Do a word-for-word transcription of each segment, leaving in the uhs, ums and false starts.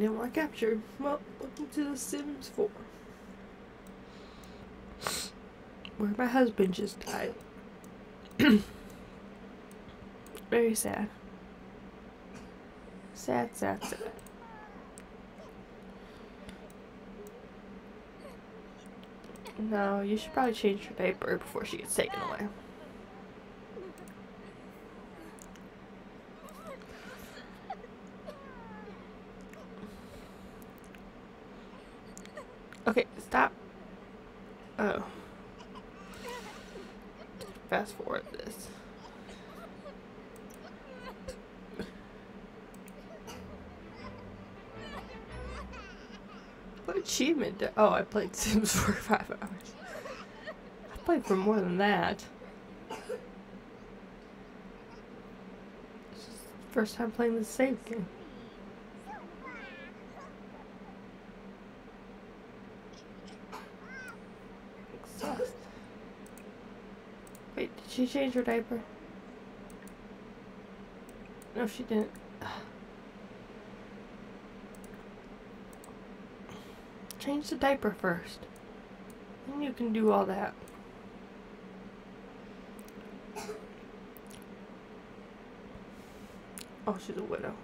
didn't want captured. Well, welcome to The Sims four. Where my husband just died. Very sad. Sad, sad, sad. No, you should probably change her diaper before she gets taken away. Okay, stop. Oh. Fast forward this. What achievement? Did, oh, I played Sims for five hours. I played for more than that. It's just the first time playing the save game. Exhausted. Wait, did she change her diaper? No, she didn't. Change the diaper first. Then you can do all that. Oh, she's a widow.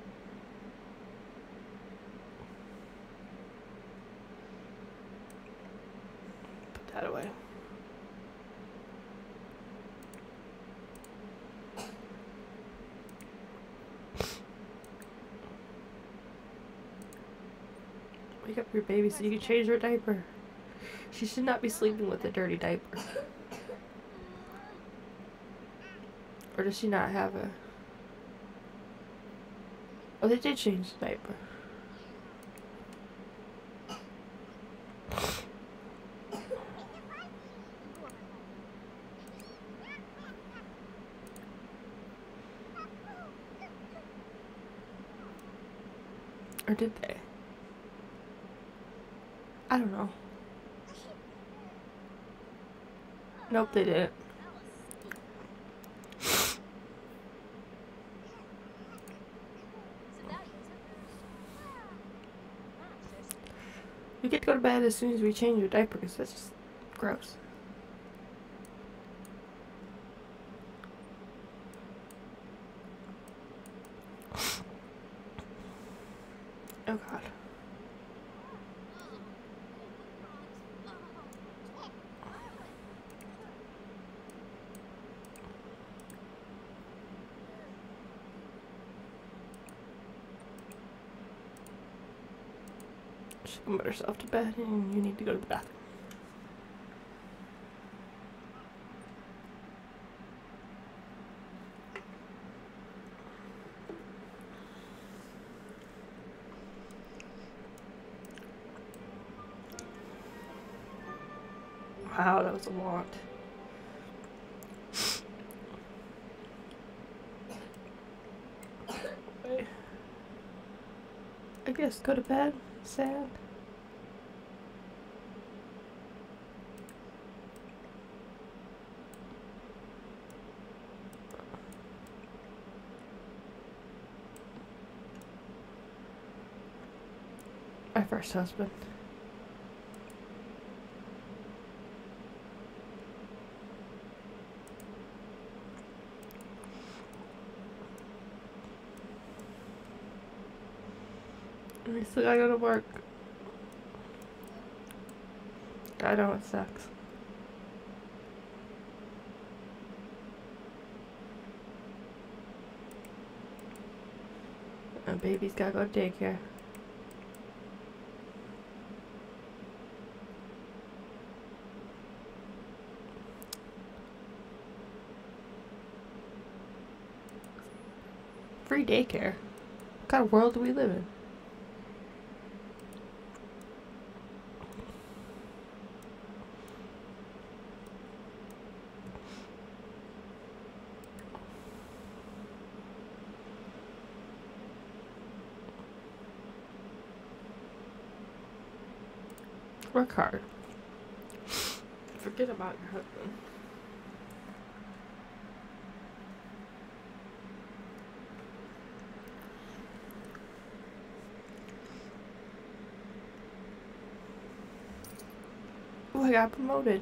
Put that away. Wake up your baby so you can change her diaper. She should not be sleeping with a dirty diaper. Or does she not have a... Oh, they did change the diaper. Or did they? I don't know. Nope, they didn't. You get to go to bed as soon as we change your diaper because that's just gross. Oh God. She can put herself to bed and you need to go to the bathroom. Wow, that was a lot. I guess go to bed. Sad. My first husband. I still gotta go to work. I know it sucks. My baby's gotta go to daycare. Free daycare? What kind of world do we live in? Work hard. Forget about your husband. I got promoted.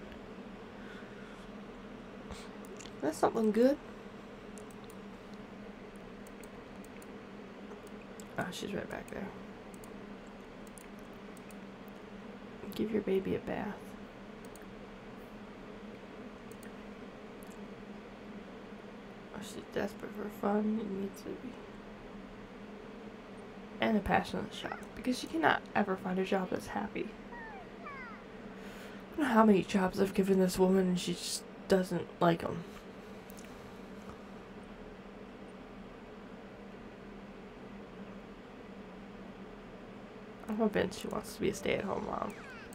That's something good. Oh, she's right back there. Give your baby a bath. Oh, she's desperate for fun and needs to be. And a passionate shop. Because you cannot ever find a job that's happy. I don't know how many jobs I've given this woman and she just doesn't like them. I'm convinced she wants to be a stay-at-home mom.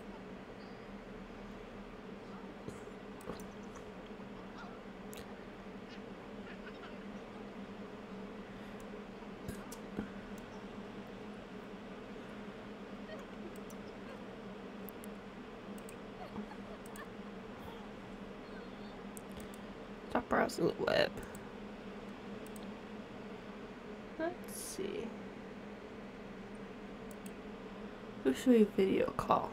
Stop browsing the web. Let's see. Who should we video call?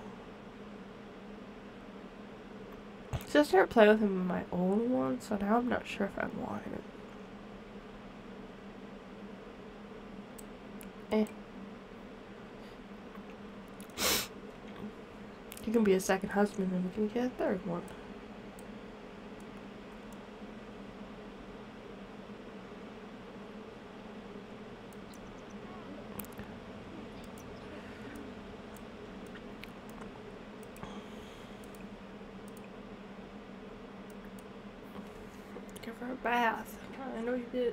So I started playing with him in my own one, so now I'm not sure if I want him. Eh. He can be a second husband and we can get a third one. Give her a bath. I know you did.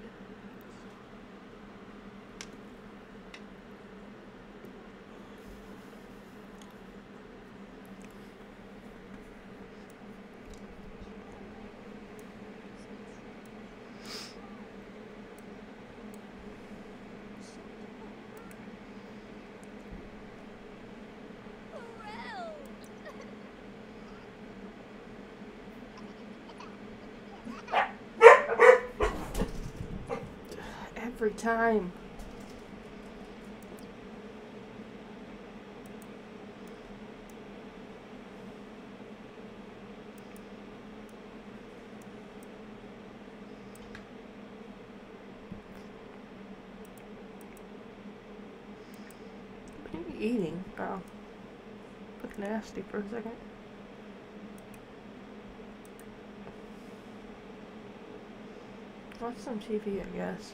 Every time. What are you eating? Oh. Look nasty for a second. Watch some T V, I guess.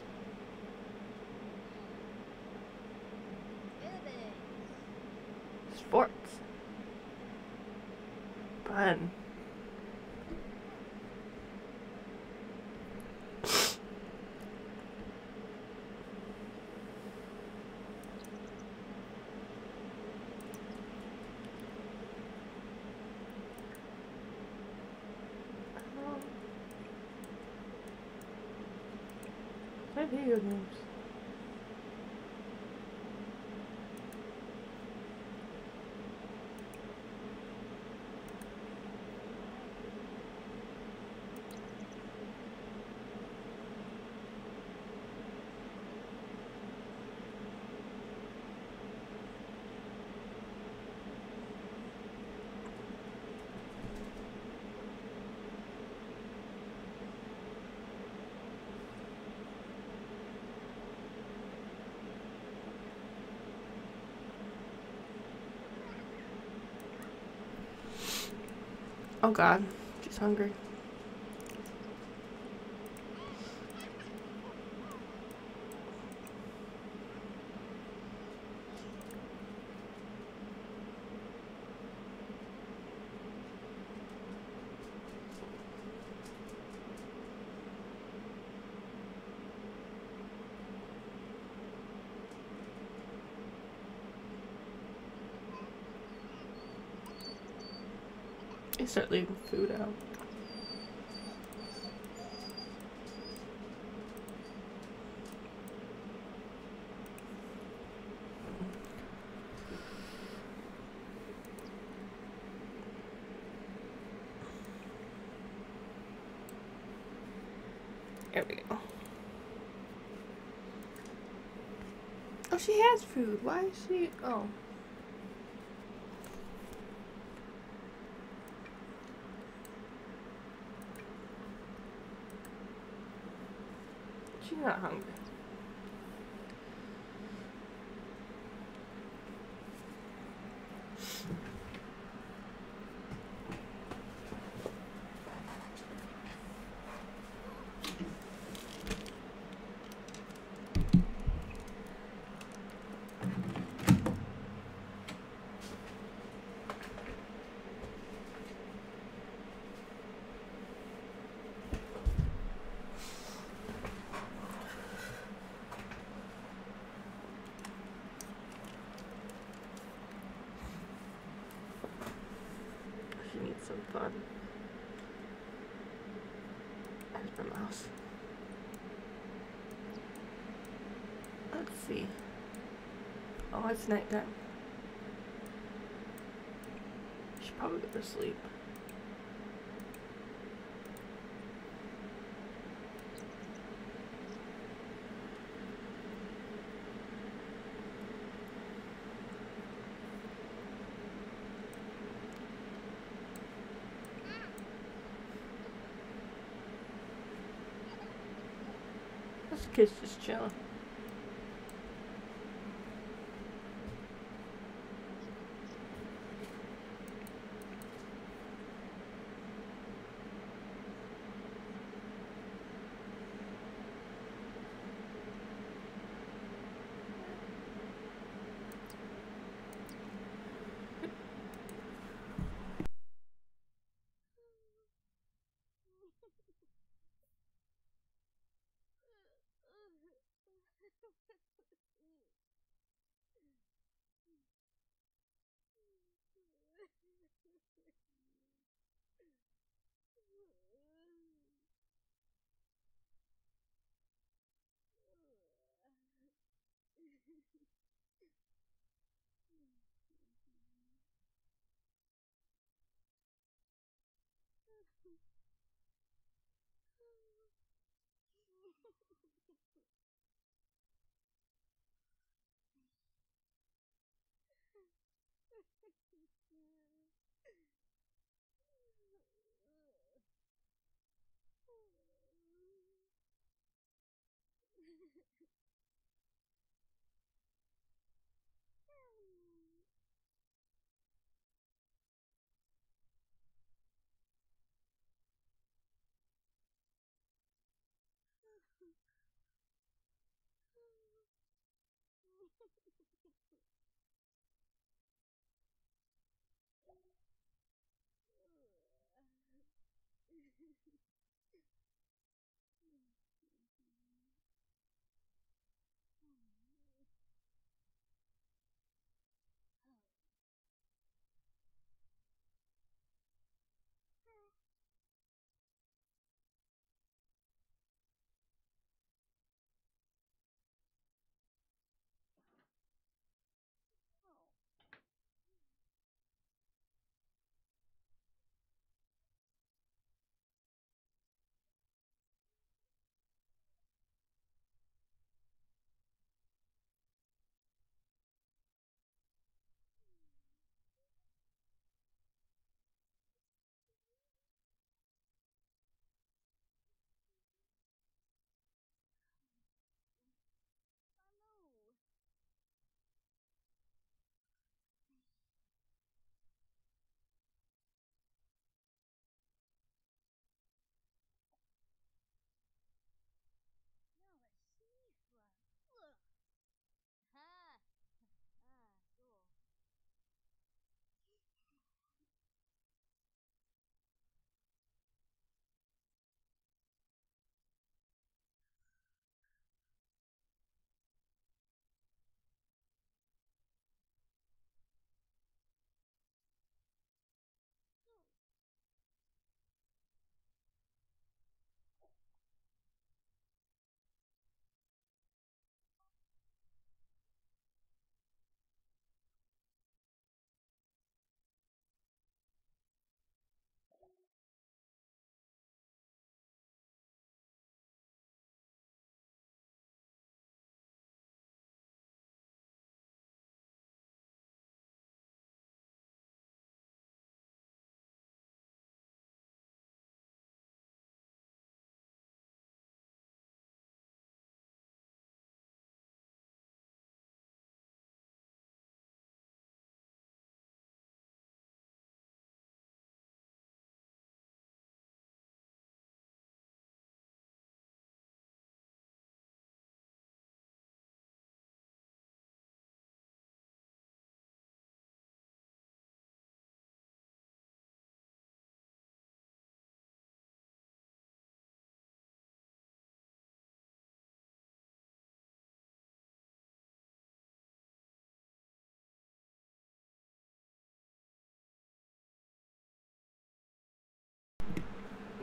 Sports. Fun. Play video games. Oh god, she's hungry. They start leaving food out. There we go. Oh, she has food. Why is she? Oh. She's not hungry. She needs some fun. There's my mouse. Let's see. Oh, it's nighttime. Should probably go to sleep. This kid's just chilling.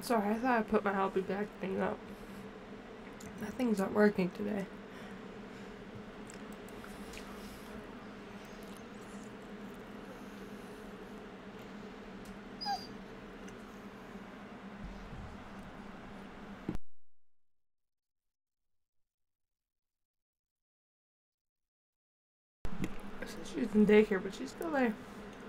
Sorry, I thought I put my I'll be back thing up. That thing's not working today. She's in daycare, but she's still there.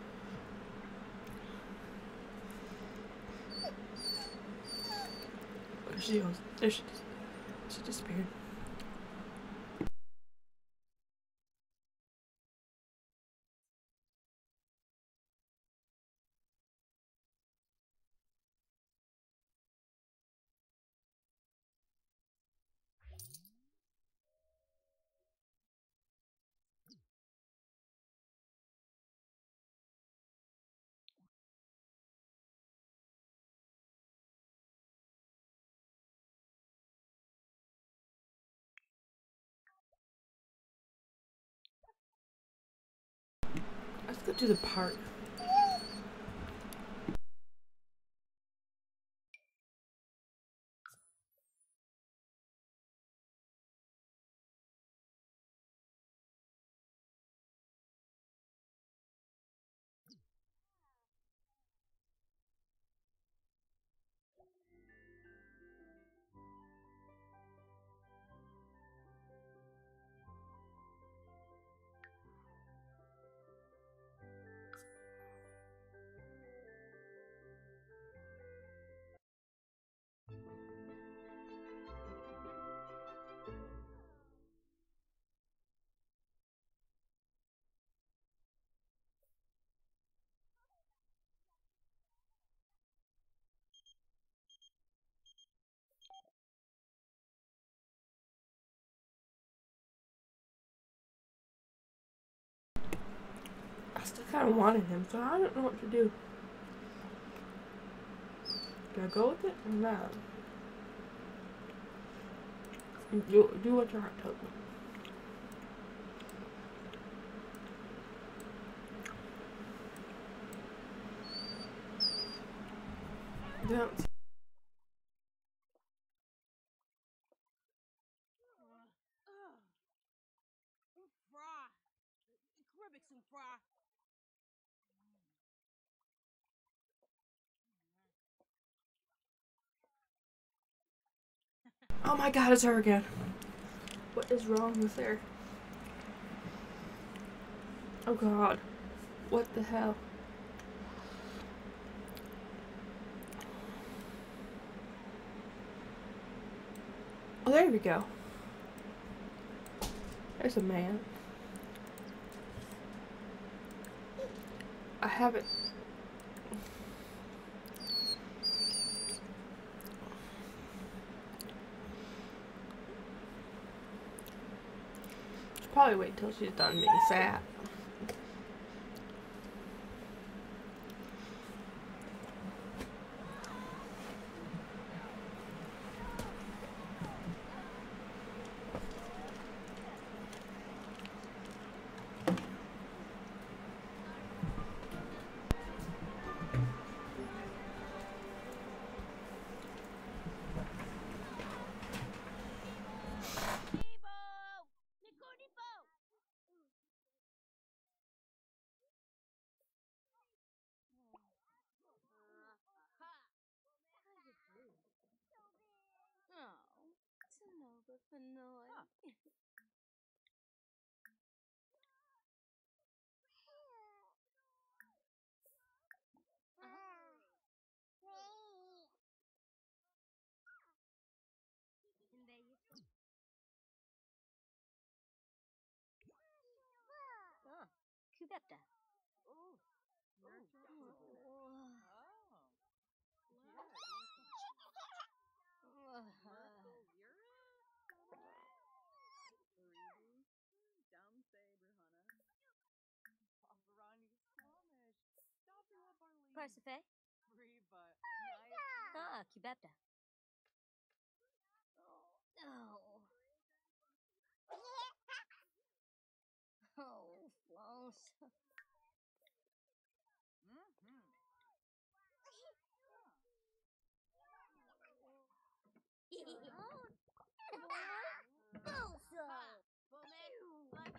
There she goes. There she is. She disappeared. Let's go to the park. I still kind of wanted him, so I don't know what to do. Do I go with it or not? Do, do what your heart tells me. Don't. Oh my god, it's her again. What is wrong with her? Oh god. What the hell? Oh, there we go. There's a man. I haven't. Should probably wait till she's done being sad. Cubetta. Parsife. Ah, Cubetta. Oh. Oh, Flonse.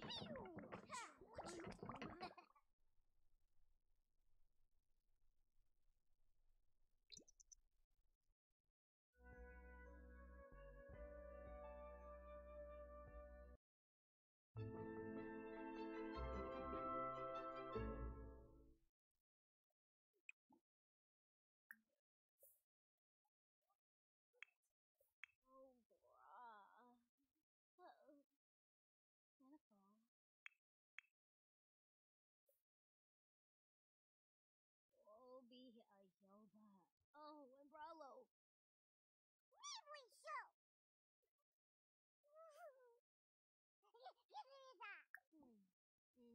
Oh, bruh. Uh-oh. Wonderful. Oh, be a Yoda. Oh, and Bralo. We show. Hmm. Mm.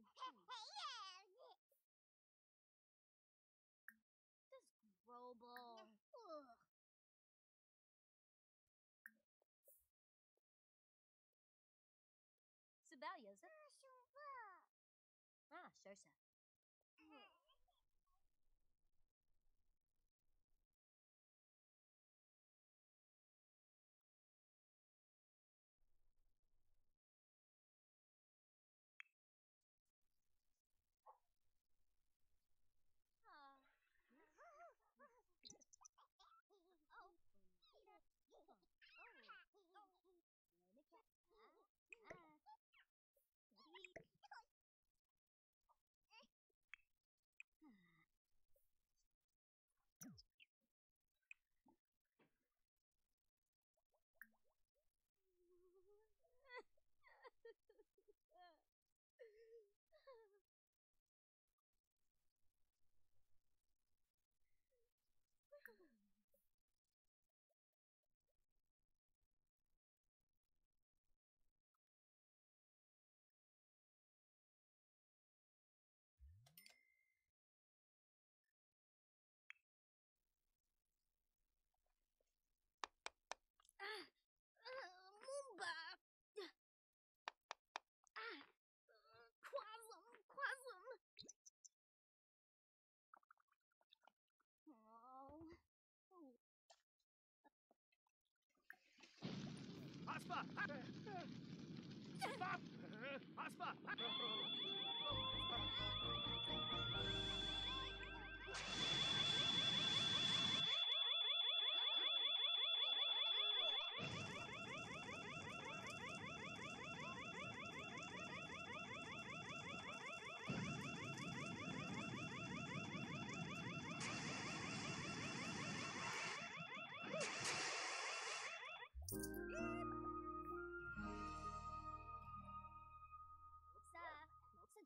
This Grobel. Ugh. Sebalia, is it? Ah, sure, sir. Ah. Oh. Oh. Oh. Let me check. Ah. Ah. Ready? Ah, uh, Moomba! Ah, uh, Quasm, Quasm! Oh. Oh. Aspa! Stop! Aspa! Moksa, Moksa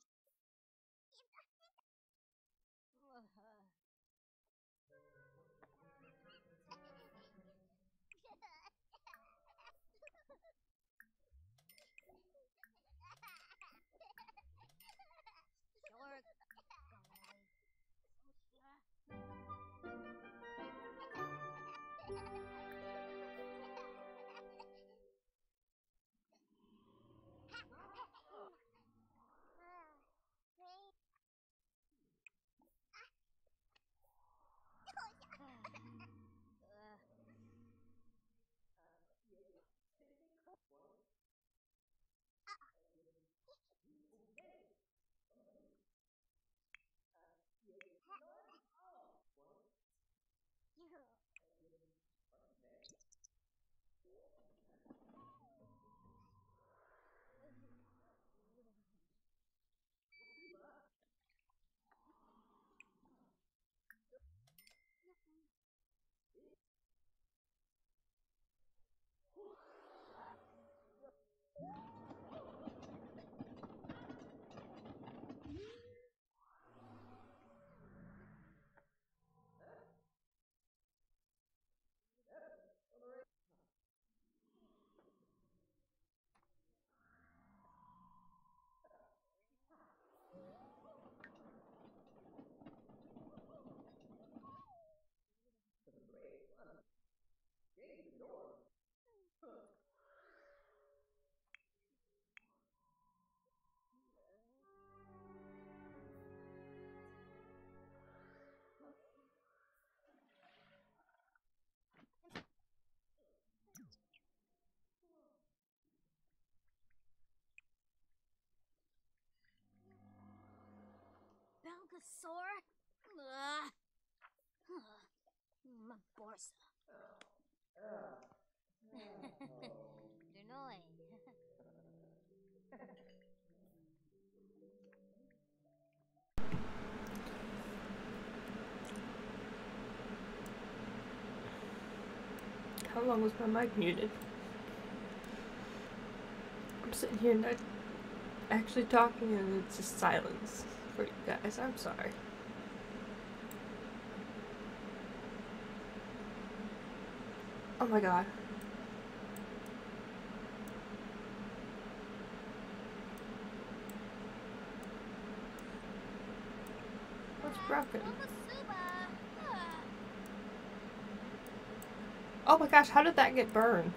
Sore? Ugh. My borsa. Dunoi. How long was my mic muted? I'm sitting here not actually talking and it's just silence for you guys. I'm sorry. Oh my god. What's broken? Oh my gosh, how did that get burned?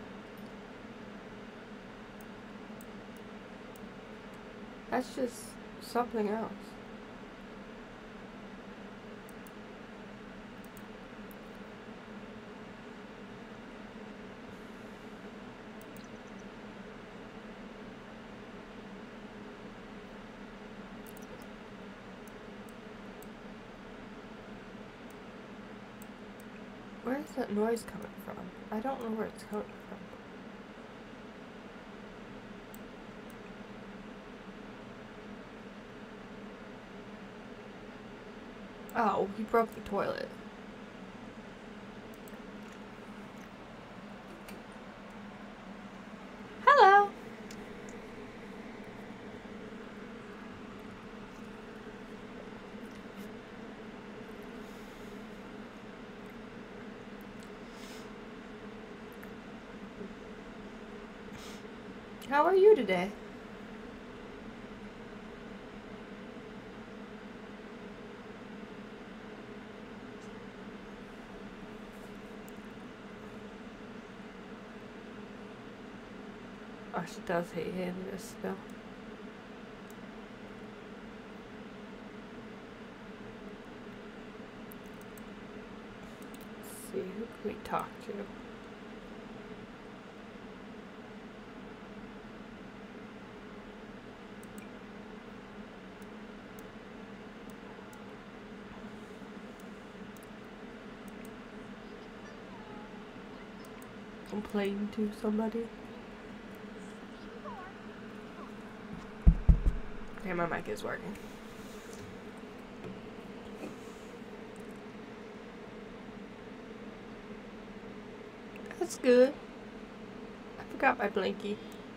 That's just something else. Where is that noise coming from? I don't know where it's coming from. Oh, he broke the toilet. Hello! How are you today? Oh, she does hate handing this still. Let's see, who can we talk to? Complain to somebody? Okay, my mic is working. That's good. I forgot my blankie.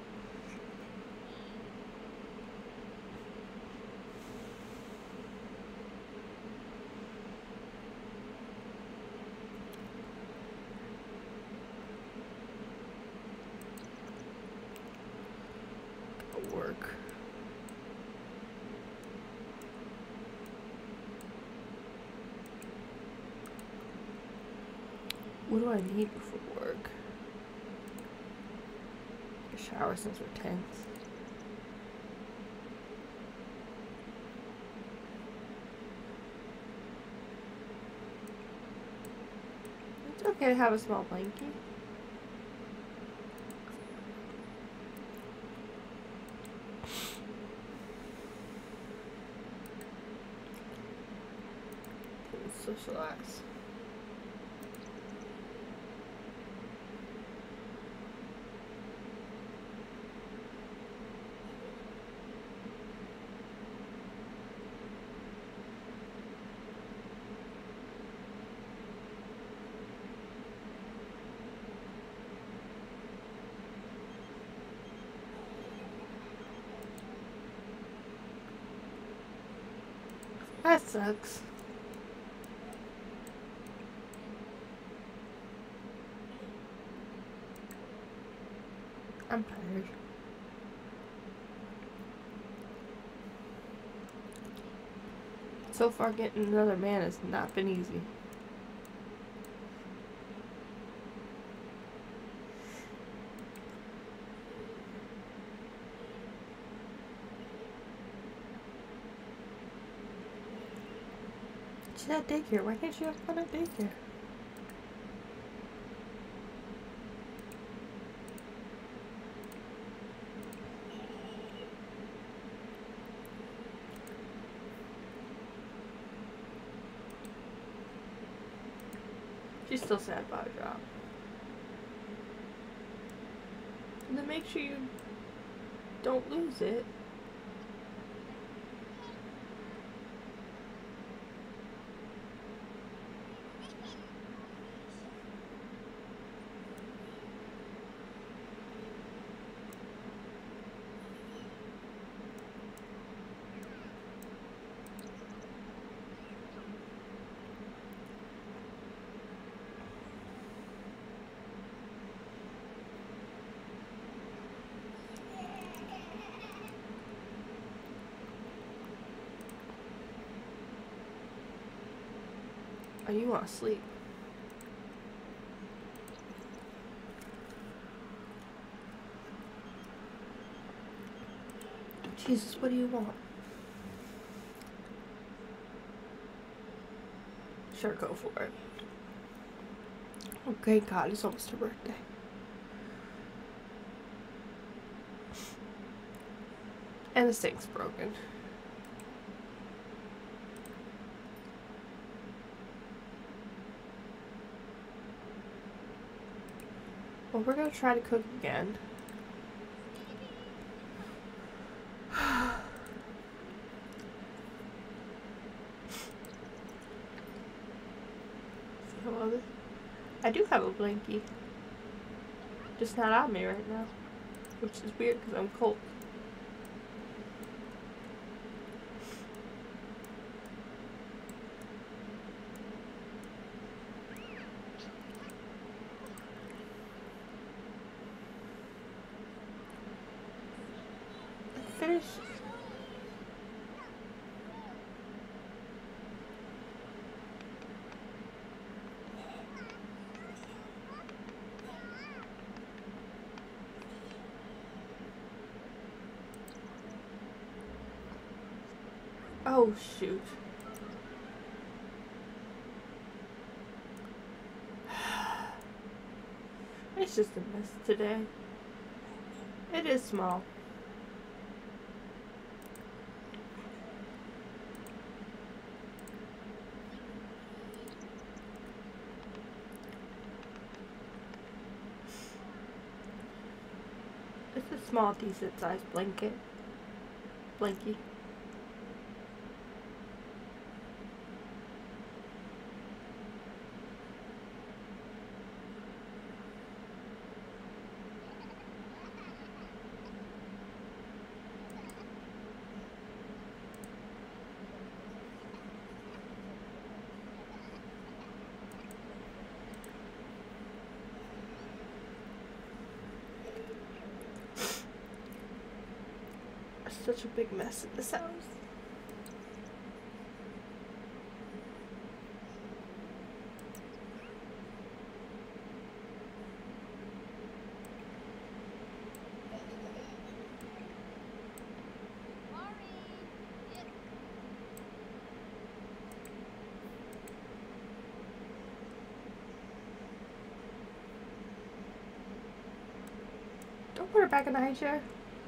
Work. What do I need before work? A shower since we're tense. It's okay to have a small blankie. Socialize. That sucks. I'm tired. So far, getting another man has not been easy. She's at daycare. Why can't she have fun at daycare? She's still sad about her job. And then make sure you don't lose it. Oh, you want to sleep. Jesus, what do you want? Sure, go for it. Okay, God, it's almost her birthday. And the sink's broken. Well, we're gonna try to cook again. So, I do have a blankie. Just not on me right now. Which is weird because I'm cold. Finish. Oh, shoot. It's just a mess today. It is small. It's a small, decent sized blanket. Blankie. Such a big mess in this house. Don't put her back in the high chair.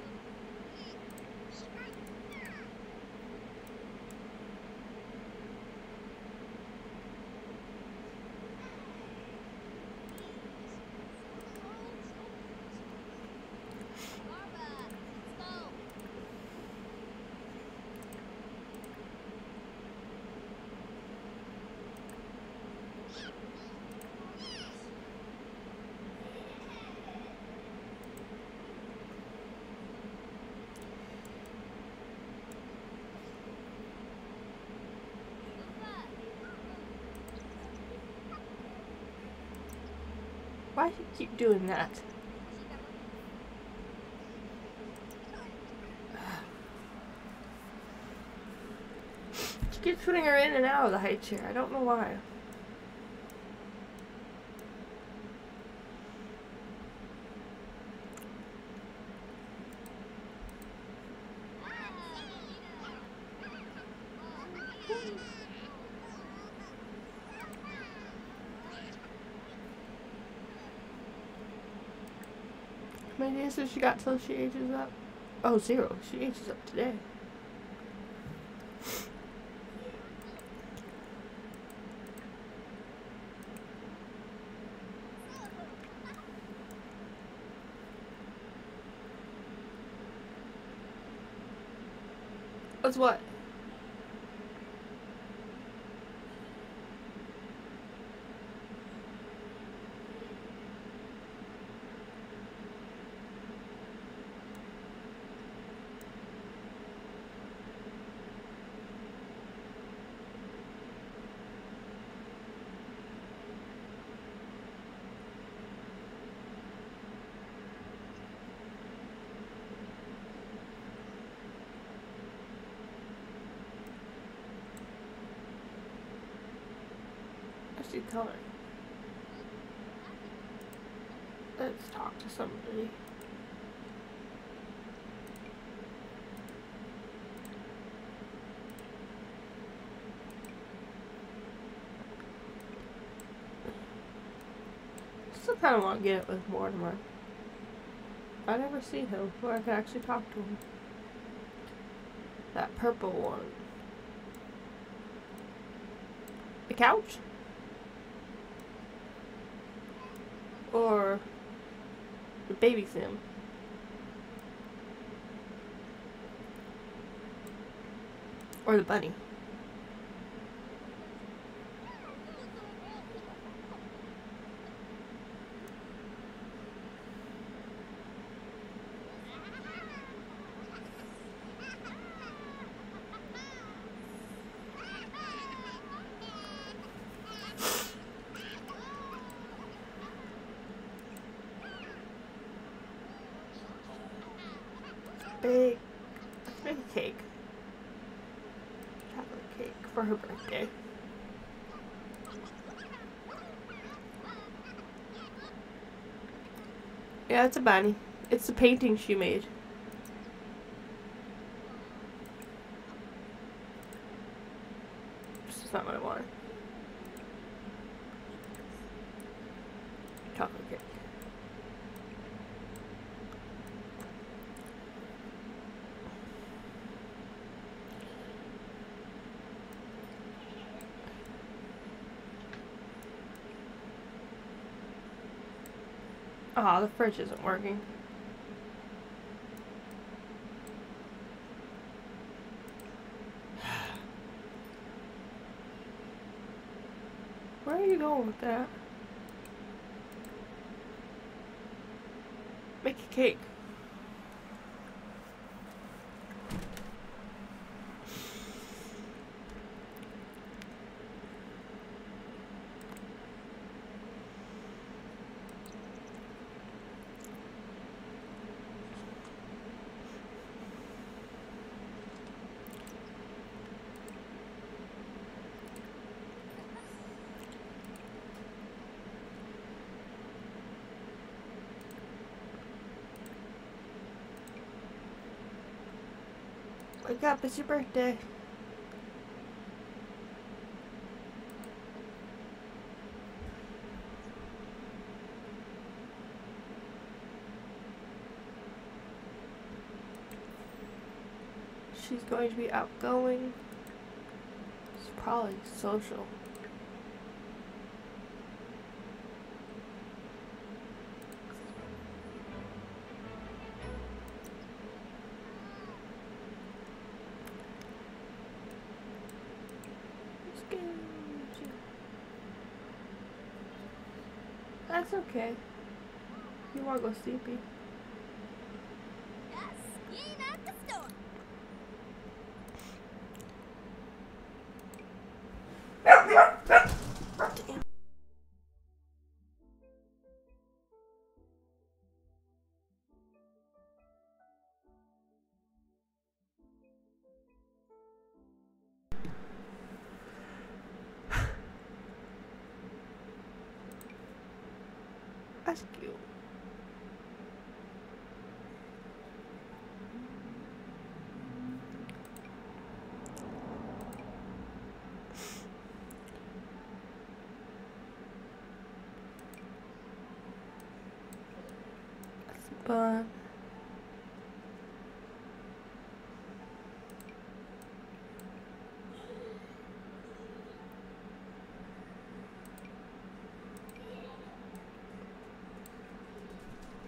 Why do you keep doing that? She keeps putting her in and out of the high chair. I don't know why. How many days has she got till she ages up? Oh, zero. She ages up today. That's what? I see color. Let's talk to somebody. Still kind of want to get it with Mortimer. I never see him where I can actually talk to him. That purple one. The couch? Or the baby sim? Or the bunny? Big, big cake. Chocolate cake for her birthday. Yeah, it's a bunny. It's the painting she made. This is not what I wanted. Chocolate cake. Ah, oh, the fridge isn't working. Where are you going with that? Make a cake. Wake up, it's your birthday. She's going to be outgoing. She's probably social. That's okay. You wanna go sleepy? Skiing at the store. Damn. That's cute. That's fun.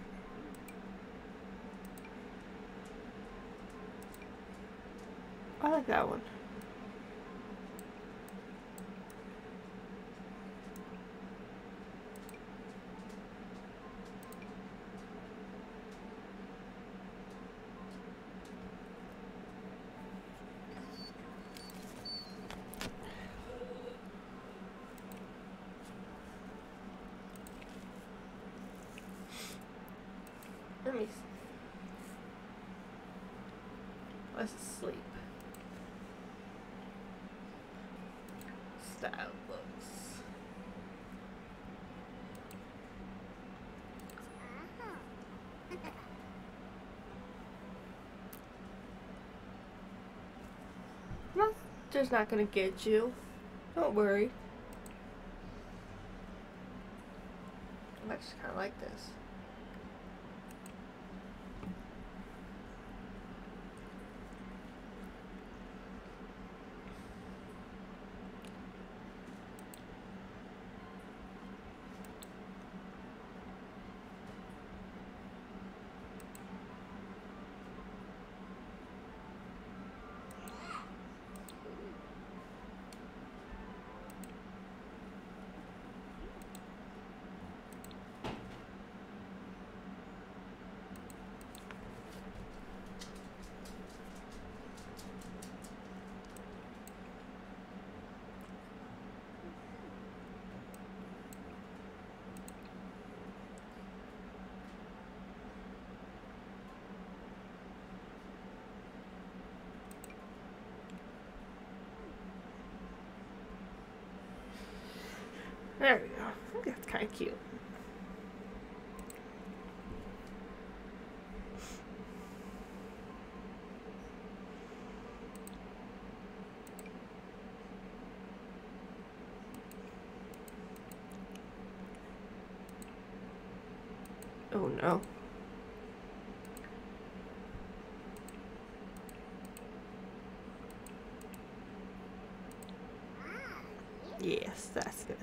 I like that one. Let me see. Let's sleep. Style looks. Monster's not gonna get you. Don't worry. I actually kind of like this. There we go. I think that's kind of cute. Oh no. Yes, that's good.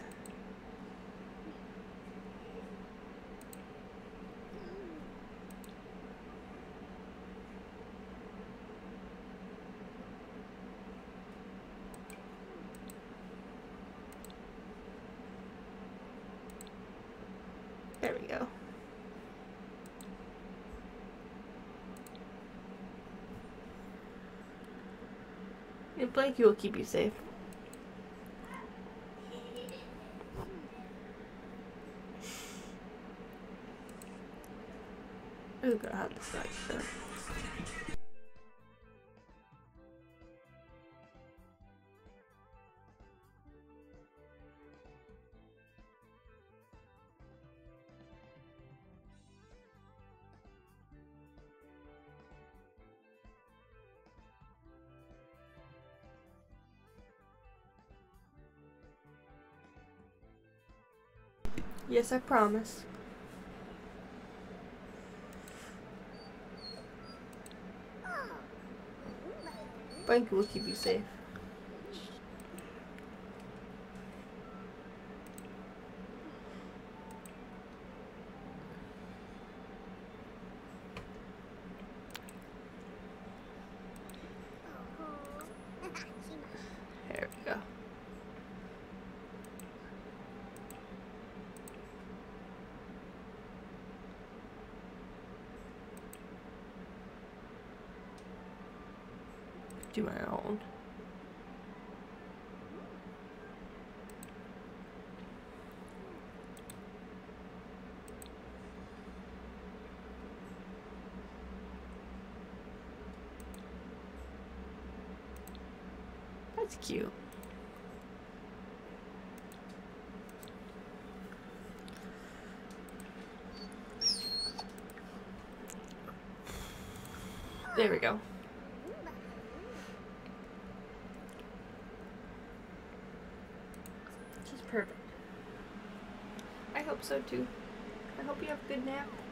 There we go. Your blanket will keep you safe. Oh god, this like that. Yes, I promise. Blanket will keep you safe. There we go. Do my own. That's cute. There we go. Perfect. I hope so too. I hope you have a good nap.